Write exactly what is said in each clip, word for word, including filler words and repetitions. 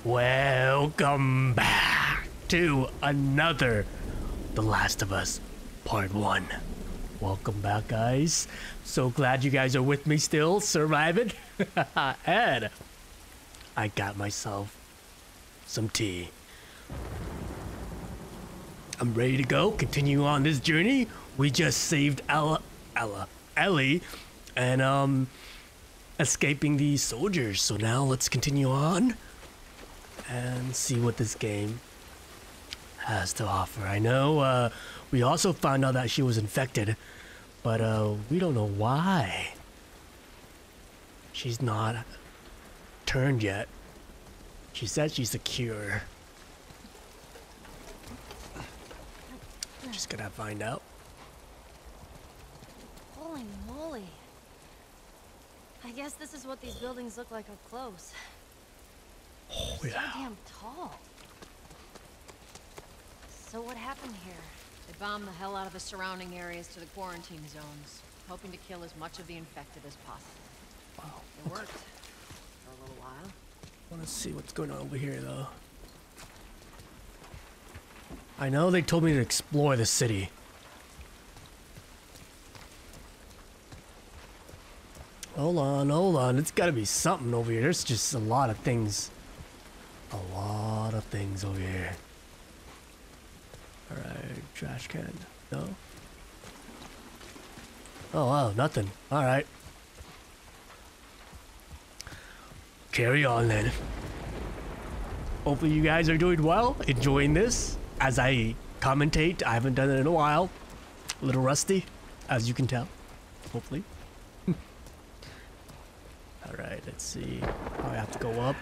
Welcome back to another The Last of Us Part one. Welcome back, guys. So glad you guys are with me still, surviving. And I got myself some tea. I'm ready to go, continue on this journey. We just saved Ella, Ella, Ellie, and um, escaping these soldiers. So now let's continue on and see what this game has to offer. I know uh, we also found out that she was infected, but uh, we don't know why she's not turned yet. She said she's secure. Just gonna find out. Holy moly. I guess this is what these buildings look like up close. Oh, So yeah. damn tall. So what happened here? They bombed the hell out of the surrounding areas to the quarantine zones, hoping to kill as much of the infected as possible. Wow. It worked for a little while. I want to see what's going on over here, though. I know they told me to explore the city. Hold on, hold on. It's got to be something over here. There's just a lot of things. A lot of things over here. Alright, trash can. No? Oh, wow, nothing. Alright. Carry on then. Hopefully you guys are doing well, enjoying this as I commentate. I haven't done it in a while. A little rusty, as you can tell. Hopefully. Alright, let's see. I have to go up.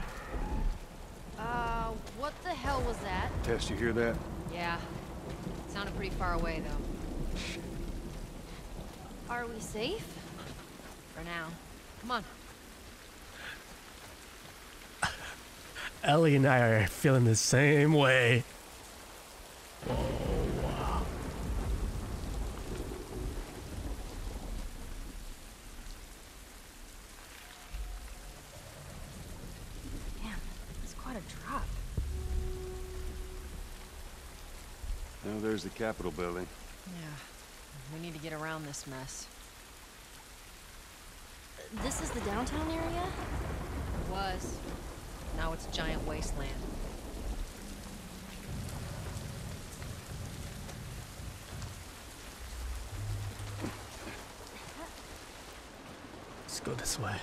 Uh, what the hell was that? Tess, you hear that? Yeah. It sounded pretty far away, though. Are we safe? For now. Come on. Ellie and I are feeling the same way. Whoa. Damn, that's quite a drop. Now there's the Capitol building. Yeah. We need to get around this mess. This is the downtown area? It was. Now it's a giant wasteland. Let's go this way.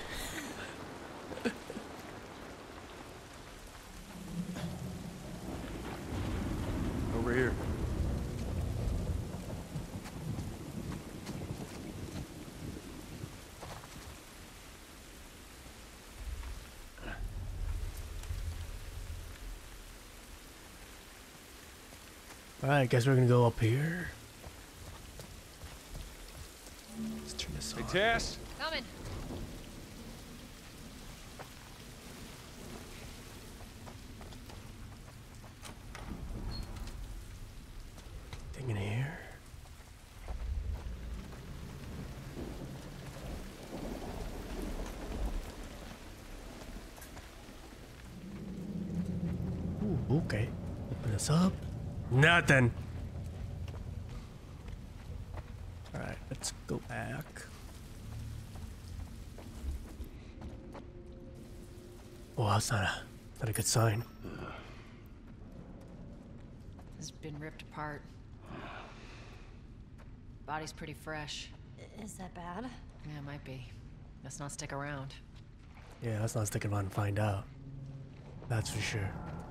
Over here. Alright, guess we're gonna go up here. Let's turn this Hey, on. Tess! Coming! Thing in here. Ooh, okay. Open this up. Nothing. Alright, let's go back. Oh, that's not a, not a good sign. This has been ripped apart. Body's pretty fresh. Is that bad? Yeah, it might be. Let's not stick around. Yeah, let's not stick around and find out. That's for sure.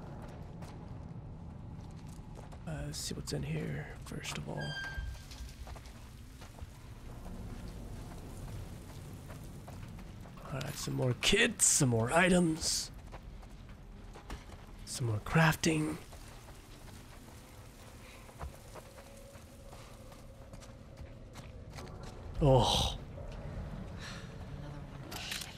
Uh, let's see what's in here, first of all. Alright, some more kits, some more items. Some more crafting. Oh. Another one. Shit.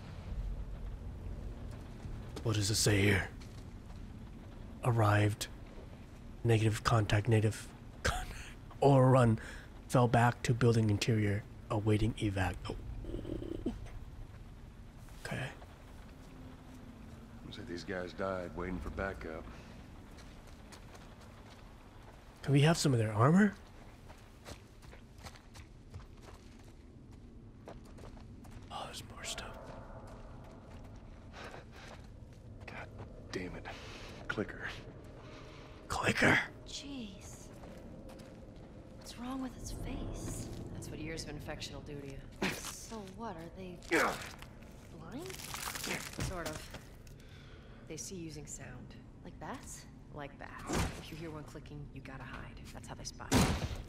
What does it say here? Arrived. Negative contact, native. Overrun. Fell back to building interior. Awaiting evac. Oh. Okay. Was So these guys died waiting for backup. Can we have some of their armor? Oh, there's more stuff. God damn it. Clicker. Clicker. Jeez. What's wrong with its face? That's what years of infection will do to you. So what, are they blind? Sort of. They see using sound. Like bats? Like bats. If you hear one clicking, you gotta hide. That's how they spot you.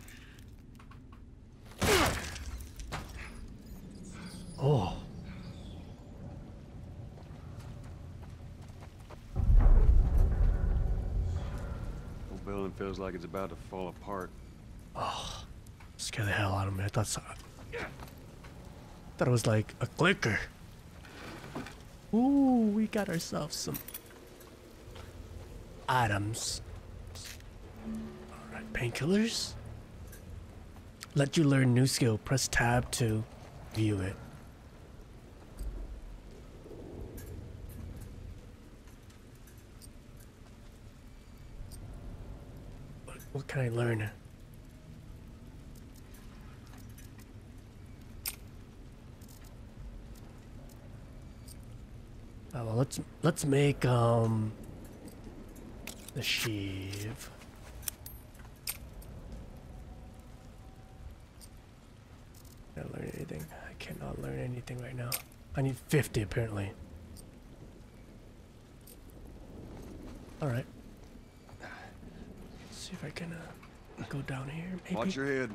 Oh. Whole building feels like it's about to fall apart. Oh. Scare the hell out of me. I thought so. Thought it was like a clicker. Ooh, we got ourselves some items. Alright, painkillers. Let you learn new skill. Press tab to view it. What, what can I learn? Oh, well, let's let's make um the sheave. Can I learn anything? I cannot learn anything right now. I need fifty apparently. All right. Let's see if I can uh, go down here. Maybe. Watch your head.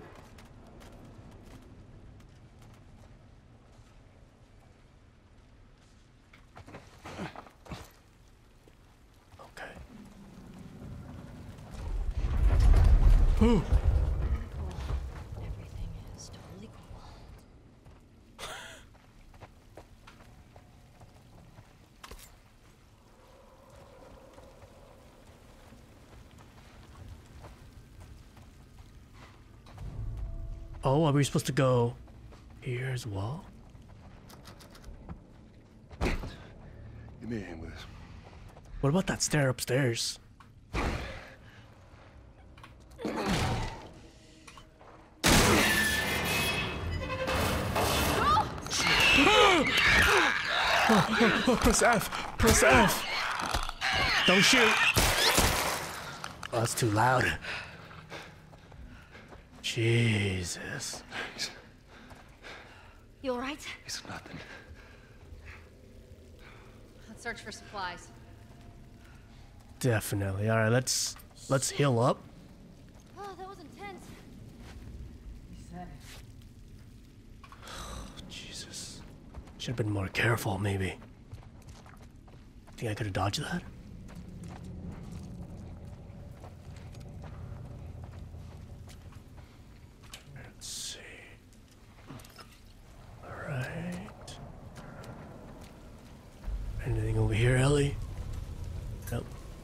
Okay. Ooh. Everything is totally cool. Oh, are we supposed to go here as well? Give me a hand with this. What about that stair upstairs? Oh, oh, press F! Press F! Don't shoot! Oh, that's too loud. Jesus. You alright? It's nothing. Let's search for supplies. Definitely. Alright, let's let's heal up. Oh, that was intense. Jesus. Should have been more careful, maybe. Think I could have dodged that? Let's see. Alright. Anything over here, Ellie? Nope.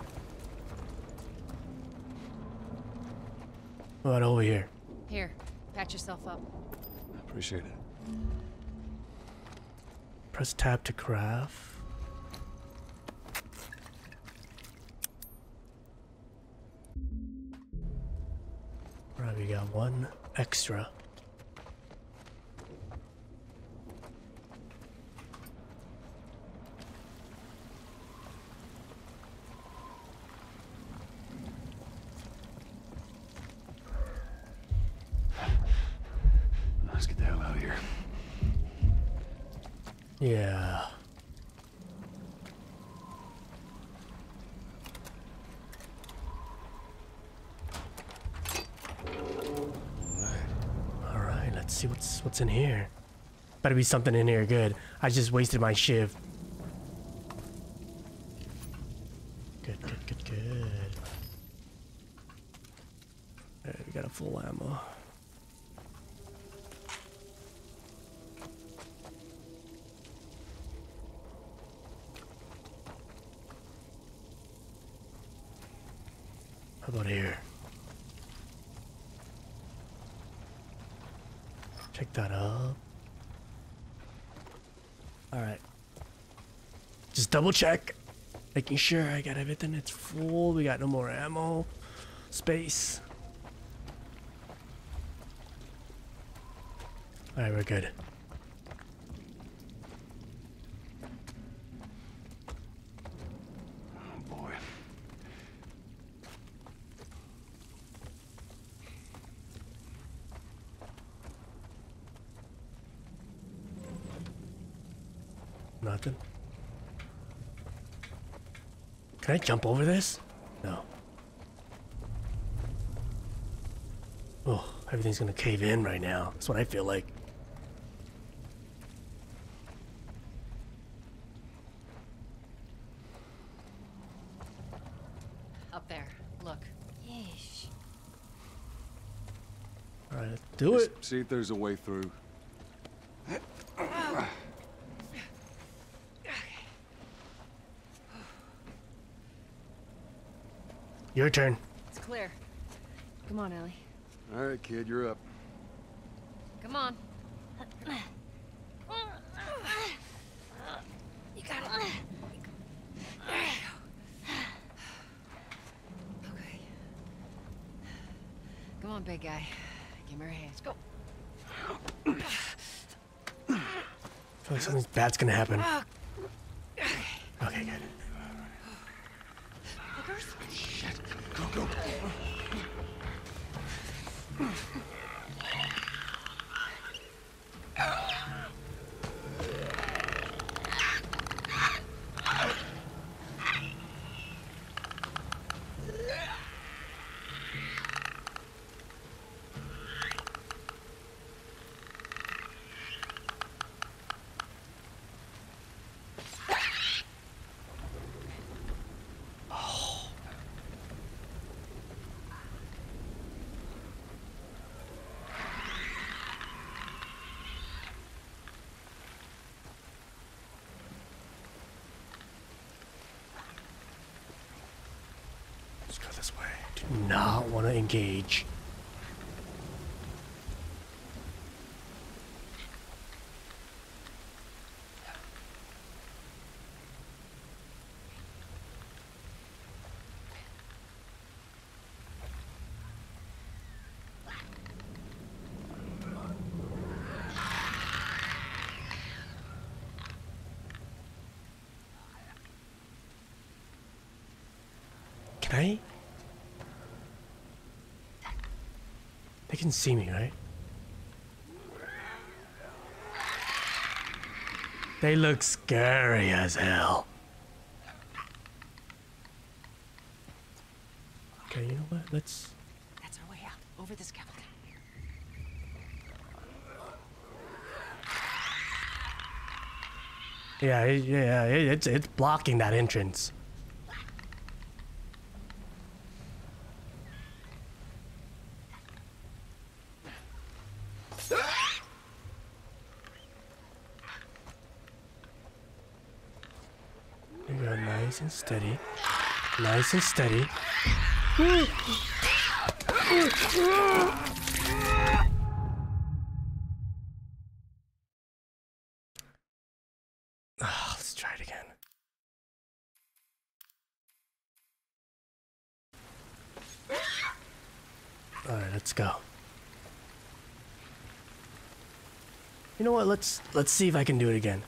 What about over here? Here, patch yourself up. Appreciate it. Press tab to craft. Right, we got one extra. Let's get the hell out of here. Yeah. All right, let's see what's what's in here. Better be something in here good. I just wasted my shiv. Good, good, good, good. All right, we got a full ammo. How about here? Check that up. Alright. Just double check. Making sure I got everything. It's full. We got no more ammo. Space. Alright, we're good. Oh boy. Nothing. Can I jump over this? No. Oh, everything's gonna cave in right now. That's what I feel like. Up there. Look. Yeesh. Alright, let's do Just it. see if there's a way through. Your turn. It's clear. Come on, Ellie. All right, kid, you're up. Come on. You got it. Okay. Come on, big guy. Give me your hands. Go. I feel like something bad's gonna happen. Okay, good. Go, go. Let's go this way. Do not want to engage. Can I? They can see me, right? They look scary as hell. Okay, you know what? Let's... That's our way out. Over the scaffolding. Yeah, it- yeah, it- it's it's blocking that entrance. You go nice and steady, nice and steady. Ah, let's try it again. All right, let's go. You know what? Let's let's see if I can do it again.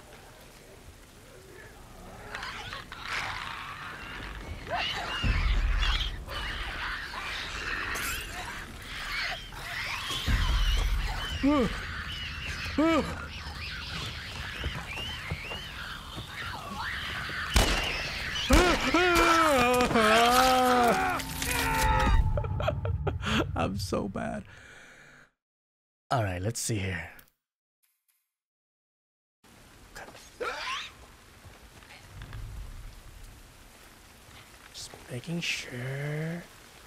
Woo. Woo. I'm so bad. All right, let's see here. Just making sure.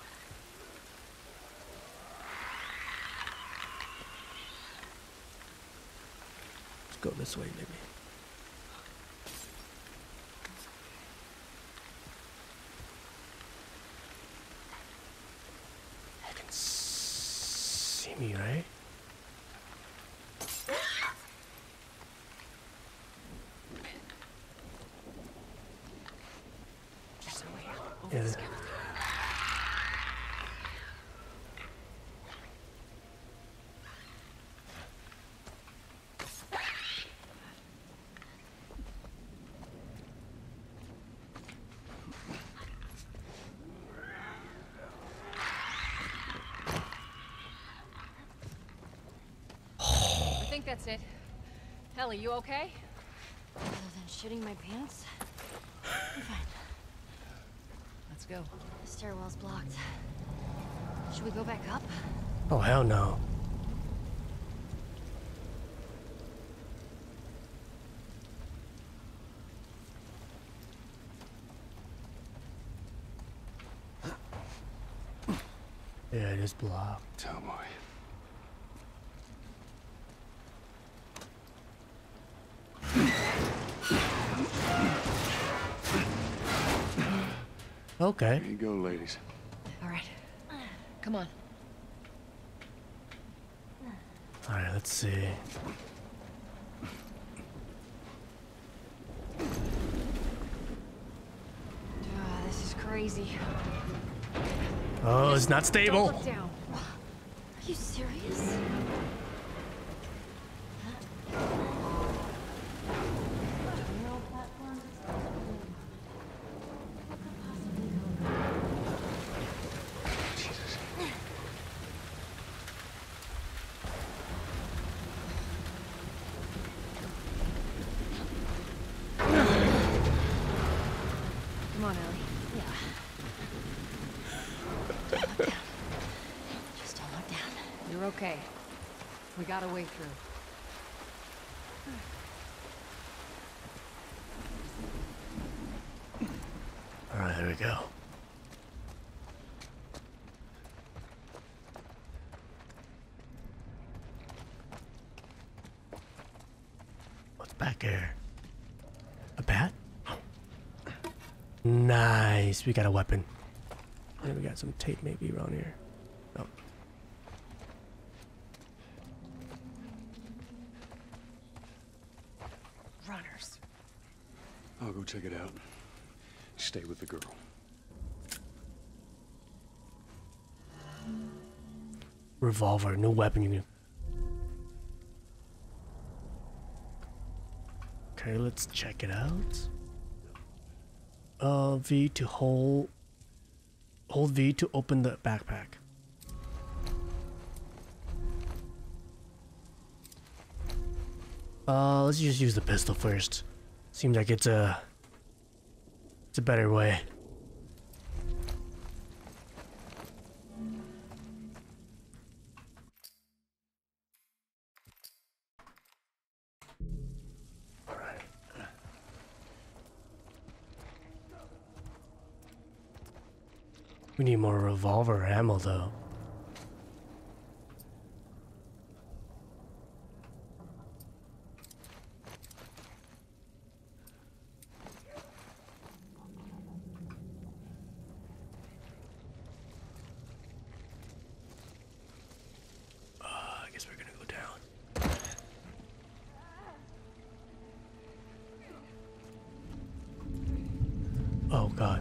Let's go this way, maybe. You can see me, right? Over the scaffold. I think that's it. Ellie, you okay? Other than shitting my pants, I'm fine. Let's go. The stairwell's blocked. Should we go back up? Oh, hell no. Yeah, it is blocked. Oh boy. Okay. Here you go, ladies. All right. Come on. All right, let's see. Ah, this is crazy. Oh, it's not Don't stable. look down. Are you serious? Jesus. Come on, Ellie. Yeah. Don't look down. Just don't look down. You're okay. We got a way through. All right, there we go. What's back here? A bat? Nice. We got a weapon. And we got some tape maybe around here. Oh. Runners. I'll go check it out. Stay with the girl. Revolver, new weapon you can. Okay, let's check it out. Uh, V to hold. Hold V to open the backpack. Uh, let's just use the pistol first. Seems like it's a. It's a better way. We need more revolver ammo, though. Uh, I guess we're gonna go down. Oh, God.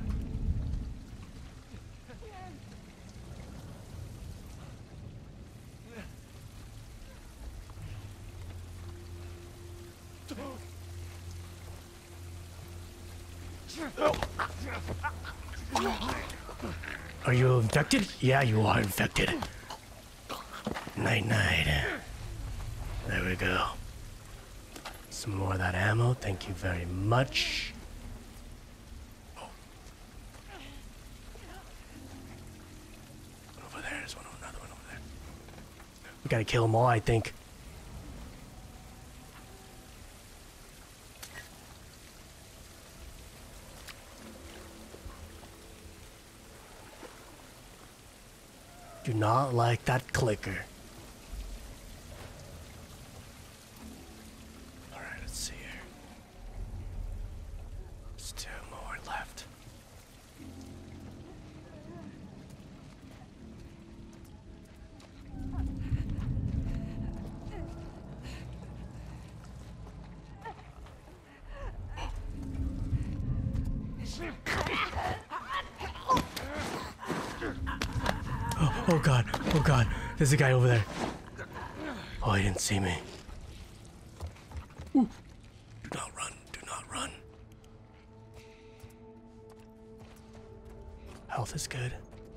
Are you infected? Yeah, you are infected. Night night. There we go. Some more of that ammo. Thank you very much. Oh. Over there. There's one, another one over there. We gotta kill them all, I think. Do not like that clicker. Alright, let's see here. There's two more left. Oh god, oh god, there's a guy over there. Oh, he didn't see me. Ooh. Do not run, do not run. Health is good.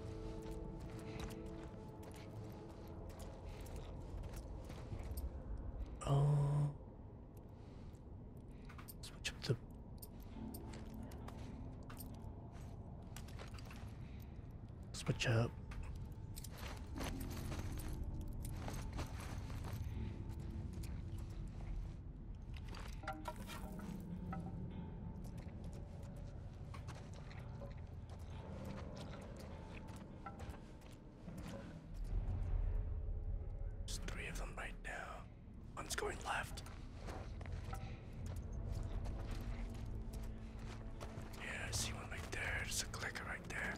Oh. Switch up the... Switch up. There's three of them right now. One's going left. Yeah, I see one right there. There's a clicker right there.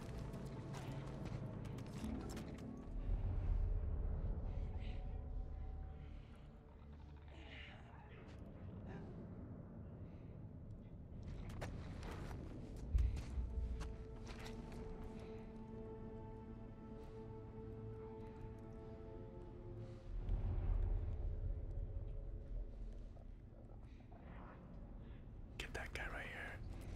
Get that guy right here.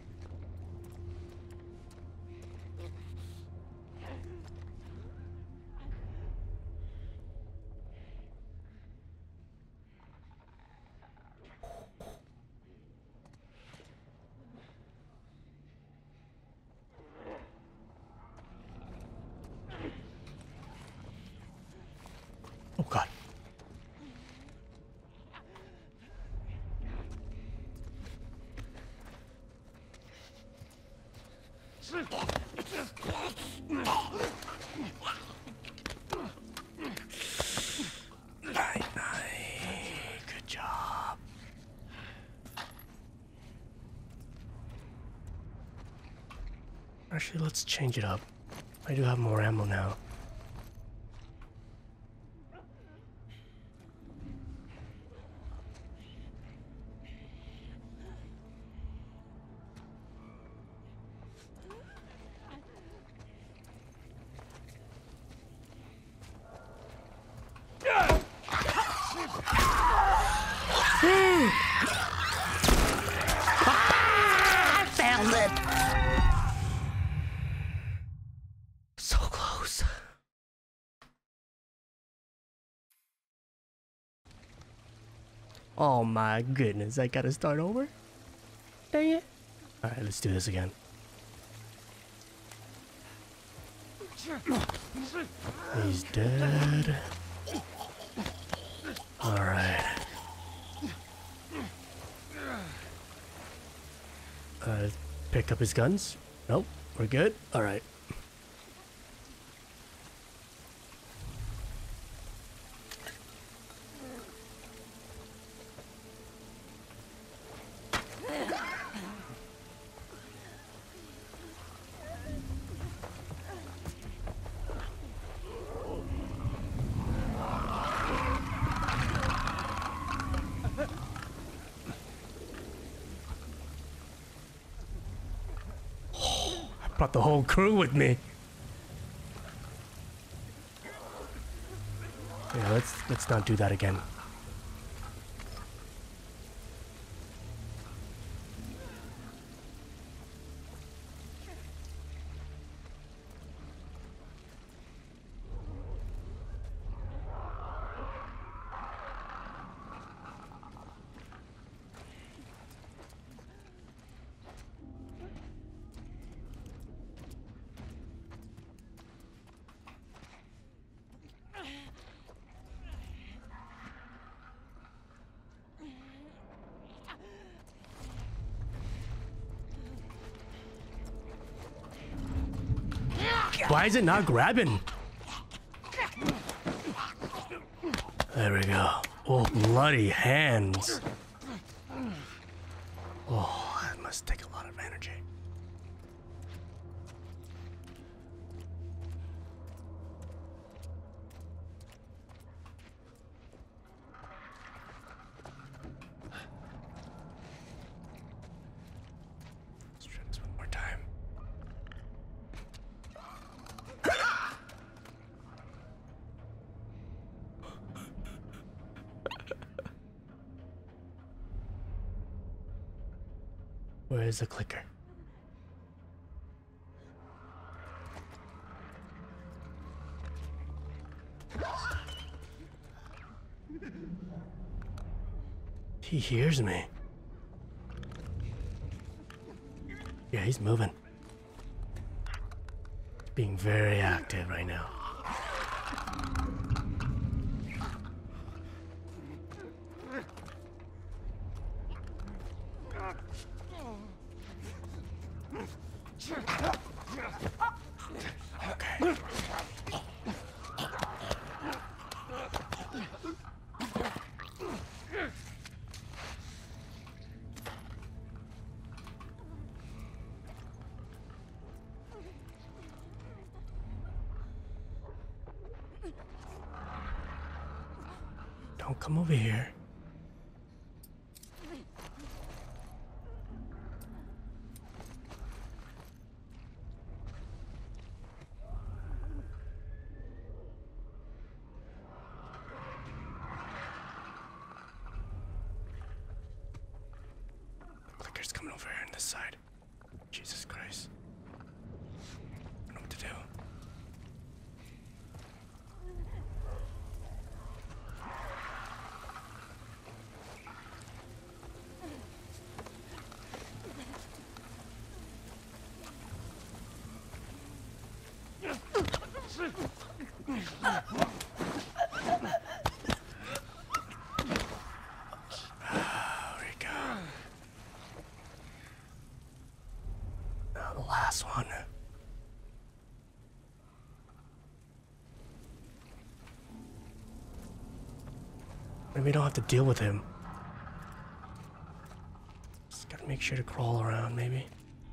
Oh god. Night, night. Good job. Actually, let's change it up. I do have more ammo now. Found it. So close. Oh my goodness, I gotta start over? Dang it. Alright, let's do this again. He's dead. Alright. Uh, pick up his guns. Nope, we're good. Alright. Brought the whole crew with me. Yeah, let's let's not do that again. Why is it not grabbing? There we go. Oh, bloody hands. Oh, that must take a lot of energy. Let's try this one more time. Where is the clicker? He hears me. Yeah, he's moving. Being very active right now. Okay. Don't come over here. Clicker's coming over here on this side. Jesus Christ. I don't know what to do. There we go. Now the last one. Maybe we don't have to deal with him. Just gotta make sure to crawl around, maybe.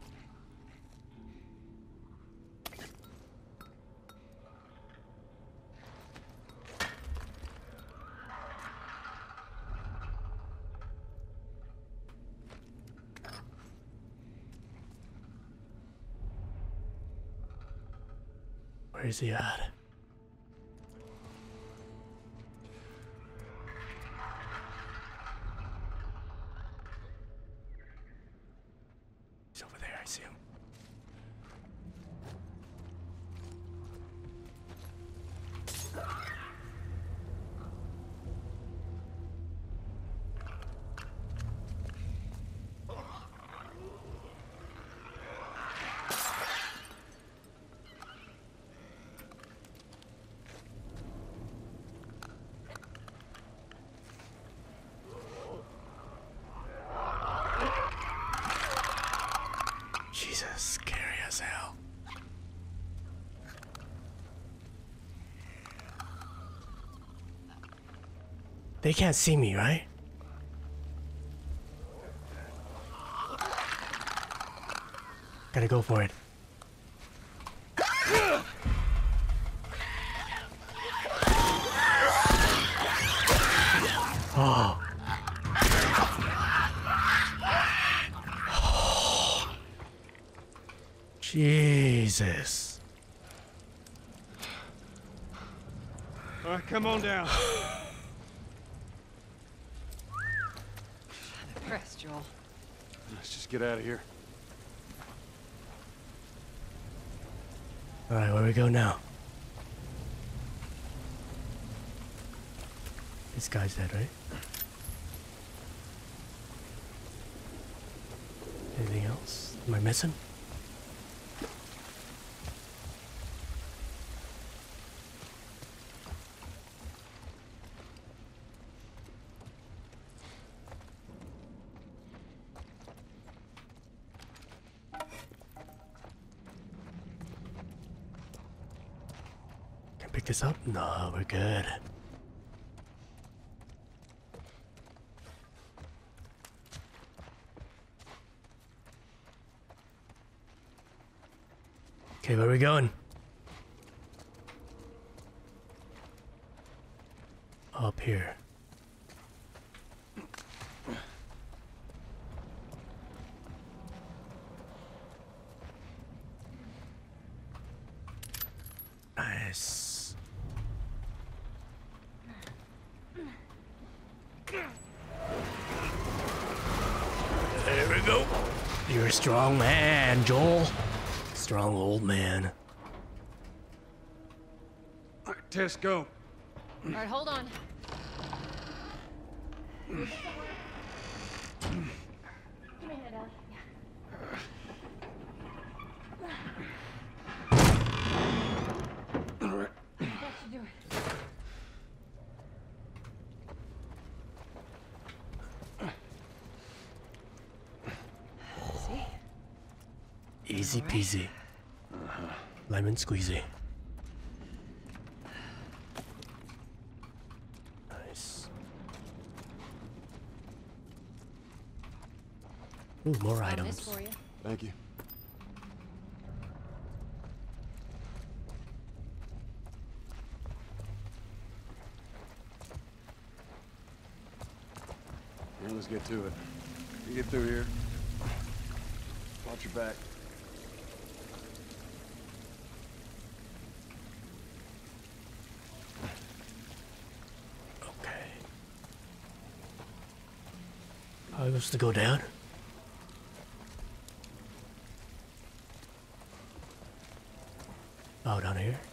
Where is he at? He's over there, I see him. Jesus, scary as hell. They can't see me, right? Gotta go for it. Oh. Jesus. All right, come on down. Press, Joel. Let's just get out of here. All right, where we go now? This guy's dead, right? Anything else? Am I missing? Can I pick this up? No, we're good. Okay, where are we going? Up here. Nice. There we go. You're a strong man, Joel. Strong old man. All right, Tess, go. All right, hold on. All right. That should do it. See? Easy All right. peasy. Lemon squeezy. Nice. Ooh, more Found items. this for you. Thank you. Now let's get to it. You get through here. Watch your back. Okay. How are we supposed to go down? Oh, down here.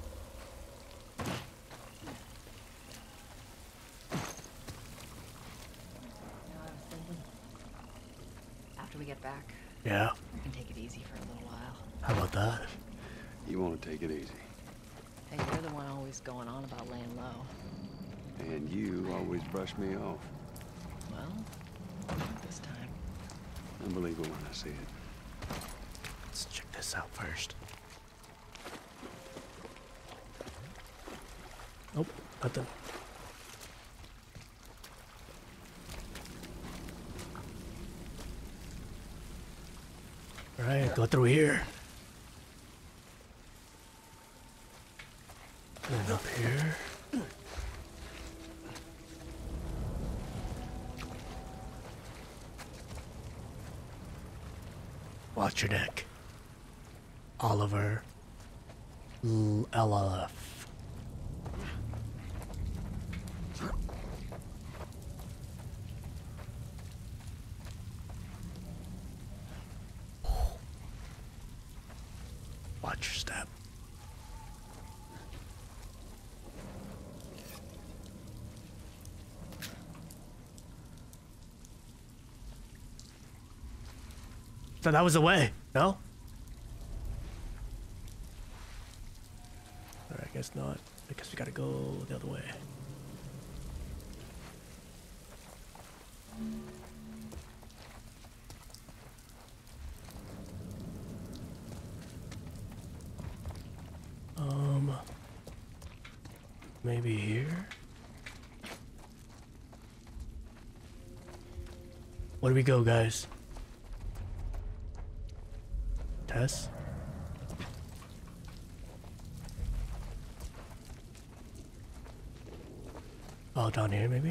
You know, I was thinking, after we get back, Yeah. we can take it easy for a little while. How about that? You want to take it easy. Hey, you're the one always going on about laying low. And you always brush me off. Well, not this time. I believe it when I see it. Let's check this out first. Nope, nothing. Alright, go through here. And up here. Watch your neck. Oliver L L F. Watch your step. So that was the way, no? Or I guess not, because we gotta go the other way. Um, maybe here? Where do we go, guys? Tess? Oh, down here, maybe?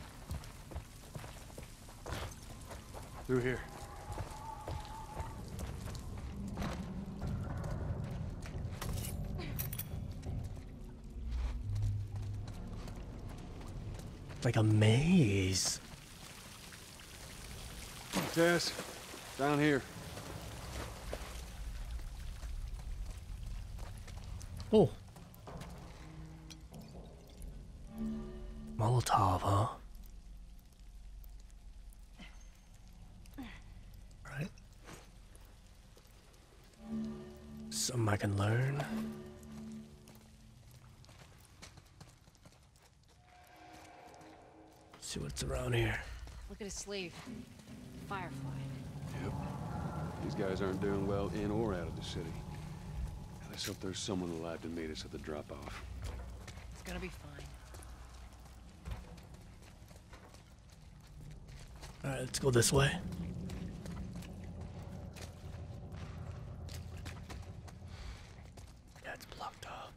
Through here. It's like a maze. Tess, down here. Oh. Molotov, huh? Right. Something I can learn. See what's around here. Look at his sleeve. Firefly. Yep. These guys aren't doing well in or out of the city. Let's hope there's someone alive to meet us at the drop-off. It's gonna be fine. Alright, let's go this way. Yeah, it's blocked off.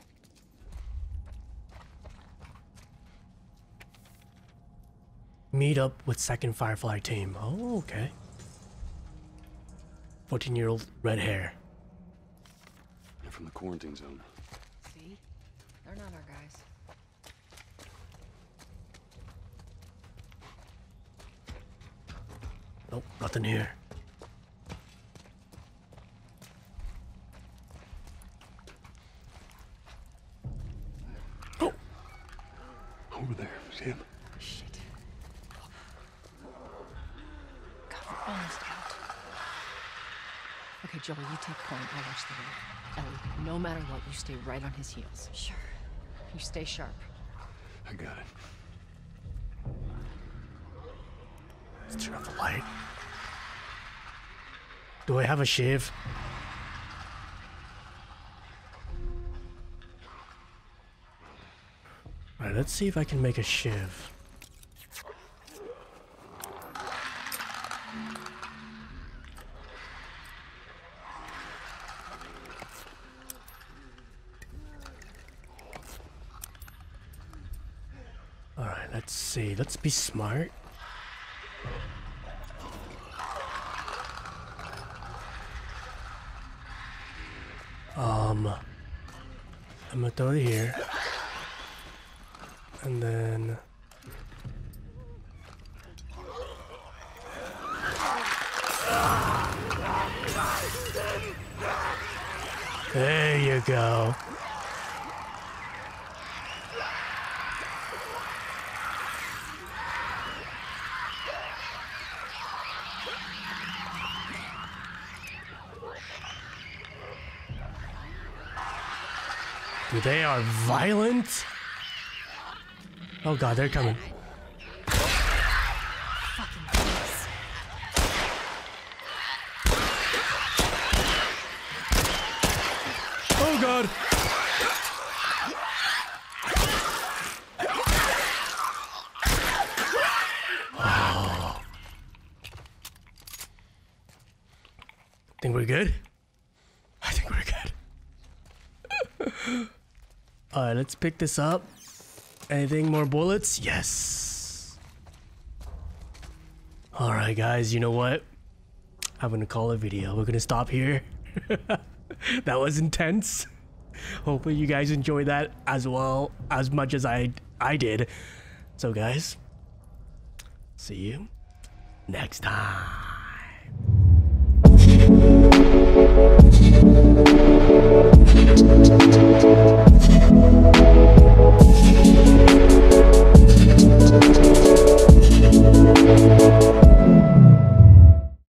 Meet up with second Firefly team. Oh, okay. fourteen-year-old red hair. They're from the quarantine zone. See? They're not our guys. Nope, nothing here. Over there. See him? Shit. God, we're almost out. Okay, Joel, you take point. I'll watch the road. Ellie, no matter what, you stay right on his heels. Sure. You stay sharp. I got it. Let's turn off the light. Do I have a shiv? Alright, let's see if I can make a shiv. Alright, let's see. Let's be smart. Um, I'm gonna throw it here. And then... There you go. Dude, they are violent. Oh god, they're coming. Oh god. Oh. Think we're good? I think we're good. Alright, let's pick this up. Anything more bullets? Yes. Alright guys, you know what? I'm gonna call it a video. We're gonna stop here. That was intense. Hopefully you guys enjoyed that as well as much as I I did. So guys, see you next time.